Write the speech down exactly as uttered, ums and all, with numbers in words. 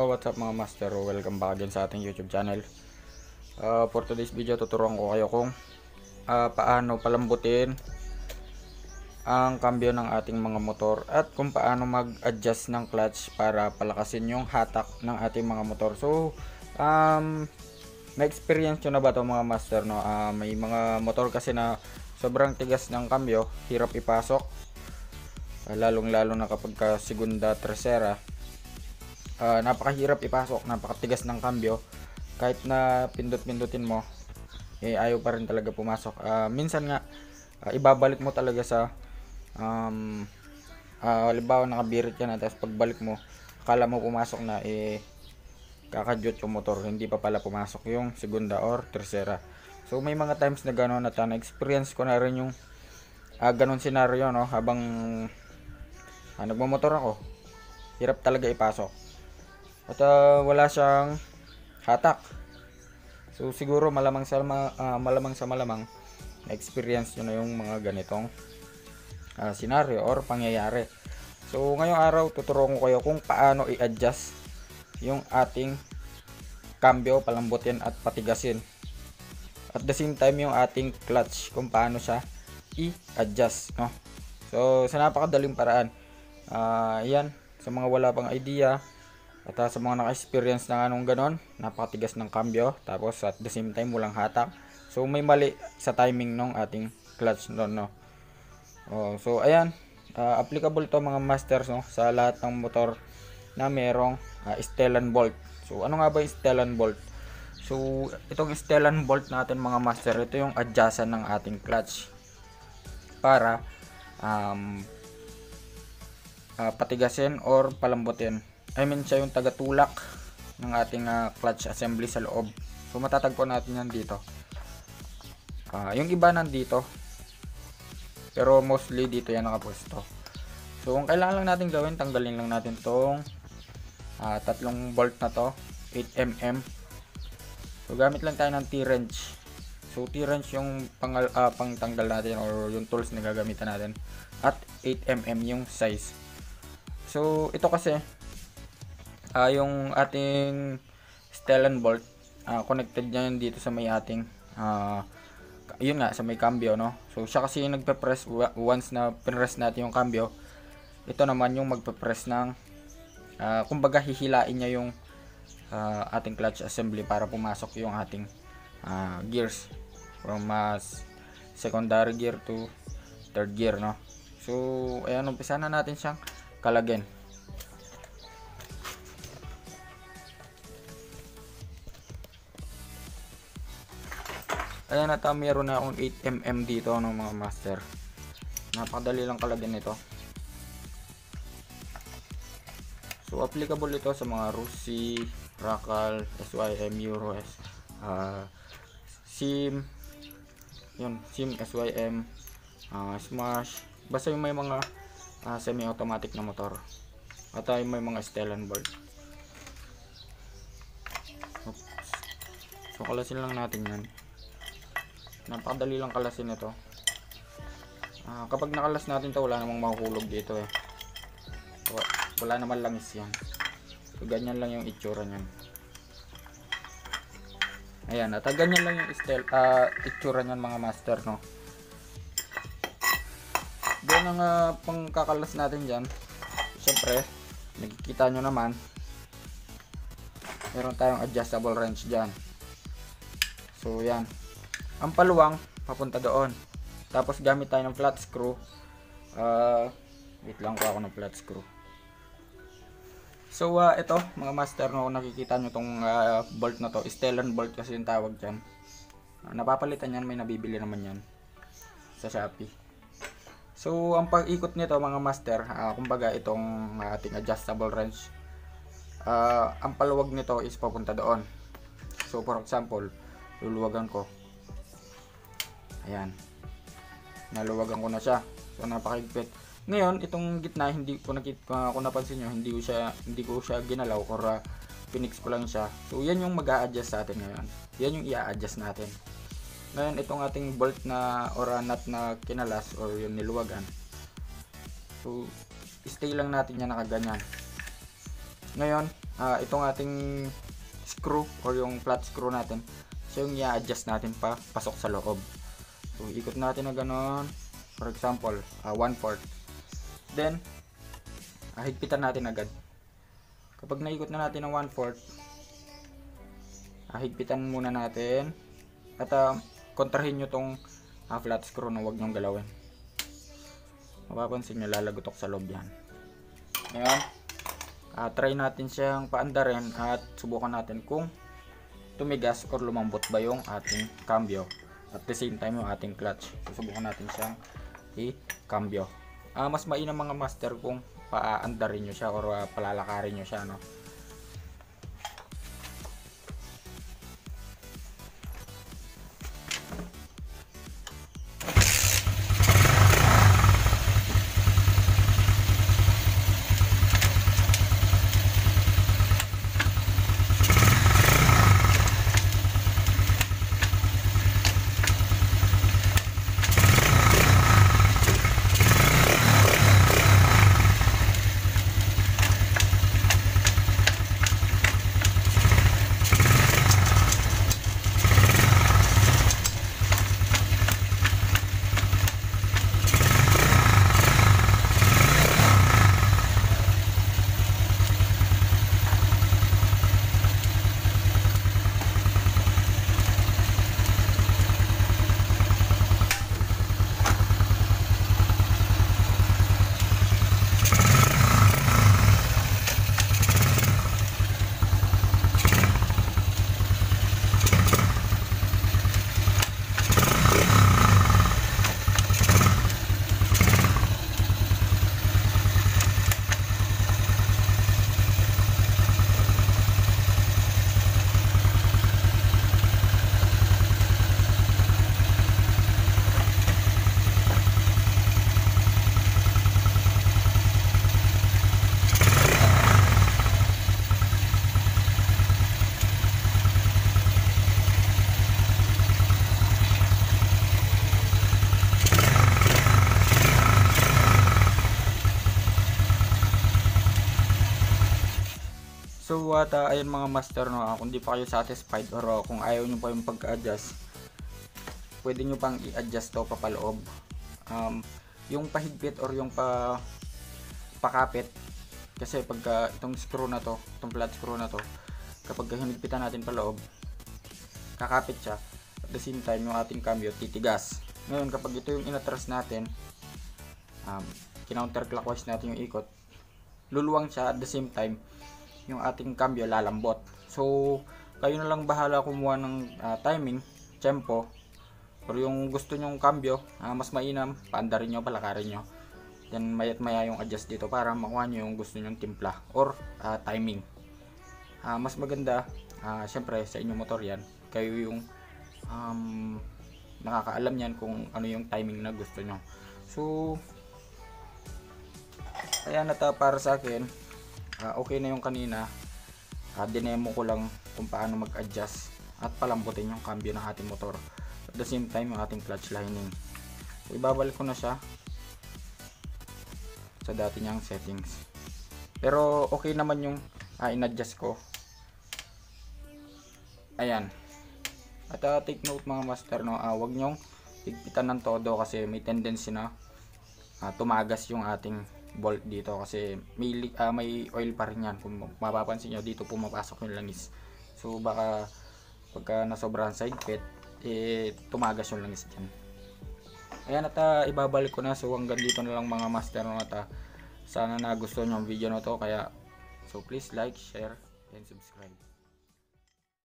what's up mga master? Welcome back again sa ating YouTube channel. Uh, for today's video, tuturuan ko kayo kung uh, paano palambutin ang kambyo ng ating mga motor at kung paano mag-adjust ng clutch para palakasin yung hatak ng ating mga motor. So, um, na-experience nyo na ba ito mga master? No? Uh, may mga motor kasi na sobrang tigas ng kambyo, hirap ipasok. Uh, lalong-lalo na kapag ka segunda, tercera. Uh, napakahirap ipasok, napakatigas ng kambyo. Kahit na pindot-pindutin mo, eh, ayaw pa rin talaga pumasok. Uh, minsan nga, uh, ibabalik mo talaga sa um, uh, halimbawa nakabirit ka na, tapos pagbalik mo, akala mo pumasok na, eh, kakadyot yung motor, hindi pa pala pumasok yung segunda or tercera. So may mga times na gano'n at na-experience ko na rin yung uh, gano'n scenario, no? Habang uh, nagmamotor ako, hirap talaga ipasok. At uh, wala siyang hatak. So siguro malamang sa uh, malamang sa malamang na-experience nyo na yung mga ganitong uh, scenario or pangyayari. So ngayong araw tuturuan ko kayo kung paano i-adjust yung ating kambyo, palambutin at patigasin. At the same time yung ating clutch, kung paano siya i-adjust, no? So sa napakadaling paraan. Uh, yan, sa mga wala pang idea at uh, sa mga naka-experience na anong ganon, napakatigas ng kambyo, tapos at the same time walang hatak. So may mali sa timing ng ating clutch doon, no? Oh, so ayan, uh, applicable to mga masters, no, sa lahat ng motor na merong uh, Stellan bolt. So ano nga ba yung Stellan bolt? So itong Stellan bolt natin mga master, ito yung adjustan ng ating clutch para um, uh, patigasin or palambutin. I mean, siya yung tagatulak ng ating uh, clutch assembly sa loob. So matatagpo natin yan dito. Uh, yung iba nandito, pero mostly dito yan nakapwesto. So kung kailangan lang natin gawin, tanggalin lang natin tong uh, tatlong bolt na to, eight millimeter. So gamit lang tayo ng T-wrench. So T-wrench yung pang, uh, pang tanggal natin or yung tools na gagamitan natin. At eight millimeter yung size. So ito kasi Uh, yung ating Stellan bolt, uh, connected niya yun dito sa may ating uh, yun nga, sa may cambio, no? So siya kasi yung nagpe-press once na pinress natin yung cambio. Ito naman yung magpe-press ng uh, kumbaga hihilain niya yung uh, ating clutch assembly para pumasok yung ating uh, gears from uh, secondary gear to third gear, no? So ayan, umpisa na natin siyang kalagin. Ayan, at uh, meron na akong eight millimeter dito, no, mga master. Napakadali lang kalagyan nito. So applicable ito sa mga Rusi, Racal, S Y M, Euro, uh, Sim, yun, Sim, S Y M, uh, Smash, basta yung may mga uh, semi-automatic na motor. At uh, may mga Stellan bolt. Oops. So kalasin lang natin yan. Napakadali lang kalasin ito. Uh, kapag nakalas natin to, wala namang mahuhulog dito eh. So, wala naman langis yan. So ganyan lang yung itsura niyan. Ayan, at ganyan lang yung stel, uh, itsura niyan mga master, no. Doon ang uh, pangkakalas natin dyan. Siyempre, nakikita nyo naman, meron tayong adjustable wrench dyan. So yan, ang paluwang papunta doon. Tapos gamit tayo ng flat screw. Uh, wait lang ko ako ng flat screw. So uh, ito mga master, no, nakikita nyo tong uh, bolt na to, Stellan bolt kasi yung tawag dyan. Uh, napapalitan yan, may nabibili naman yan sa Shopee. So ang pag-ikot nito mga master, uh, kumbaga itong uh, ating adjustable wrench, uh, ang paluwag nito is papunta doon. So for example, luluwagan ko. Ayan, naluwagan ko na siya. So napakahigpit. Ngayon itong gitna, hindi ko nakita, uh, kung napansin nyo, hindi ko siya hindi ko siya ginalaw or uh, pinix ko lang siya. So yan yung mag-a-adjust sa atin ngayon. Yan yung i-a-adjust natin. Ngayon itong ating bolt na or uh, nut na kinalas or yung niluwagan. So stay lang natin yan nakaganyan. Ngayon uh, itong ating screw or yung flat screw natin, so yung i-adjust natin pa pasok sa loob. So ikot natin na ganon, for example uh, one fourth, then uh, higpitan natin agad. Kapag naikot na natin ng one fourth, uh, higpitan muna natin at uh, kontrahin nyo tong uh, flat screw na huwag nyong galawin. Mapapansin nyo lalagotok sa loob yan. Ngayon uh, try natin siyang paandarin at subukan natin kung tumigas or lumambot ba yung ating cambio, at the same time yung ating clutch. Susubukan natin siyang i-cambio. Uh, mas mainam mga master kung paandarin nyo siya or uh, palalakarin nyo siya, no? So at uh, ayun mga master, no, uh, kung di pa kayo satisfied or uh, kung ayaw nyo pa yung pag-adjust, pwede nyo pang i-adjust to papaloob. Um, yung pahigpit or yung pa pakapit, kasi pagka uh, itong screw na to, itong flat screw na to, kapag hinigpitan natin paloob, kakapit siya. At the same time yung ating cambio titigas. Ngayon kapag ito yung inatras natin, um, kinounterclockwise natin yung ikot, luluwang siya. At the same time yung ating cambio lalambot. So kayo na lang bahala kumuha ng uh, timing, tempo, or yung gusto nyong cambio, uh, mas mainam paandarin nyo, palakarin nyo. Then mayat maya yung adjust dito para makuha nyo yung gusto nyong timpla or uh, timing. Uh, mas maganda, uh, syempre sa inyong motor yan, kayo yung um, nakakaalam yan kung ano yung timing na gusto nyo. So ayan, at uh, para sa akin Uh, okay na yung kanina. Uh, dinemo ko lang kung paano mag-adjust at palambutin yung cambio ng ating motor. At the same time yung ating clutch lining. So, ibabalik ko na siya sa dati niyang settings. Pero okay naman yung uh, in-adjust ko. Ayan. At uh, take note mga master, no, uh, wag nyong higpitan ng todo kasi may tendency na uh, tumagas yung ating bolt dito kasi may, uh, may oil pa rin yan. Kung mapapansin nyo dito pumapasok yung langis, so baka pagka nasobrahan sa higpit eh tumagas yung langis dyan. Ayan, at uh, ibabalik ko na. So hanggang dito na lang mga master, no, at uh, sana nagustuhan nyo ang video na to, kaya so please like, share and subscribe.